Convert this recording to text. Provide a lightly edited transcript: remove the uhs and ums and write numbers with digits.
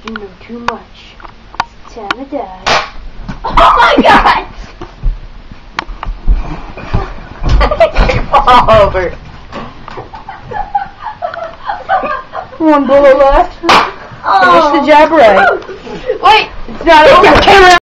You know too much. It's time to die. Oh my god! Fall over. One bullet left. Oh. Finish the job right. Wait! It's not over.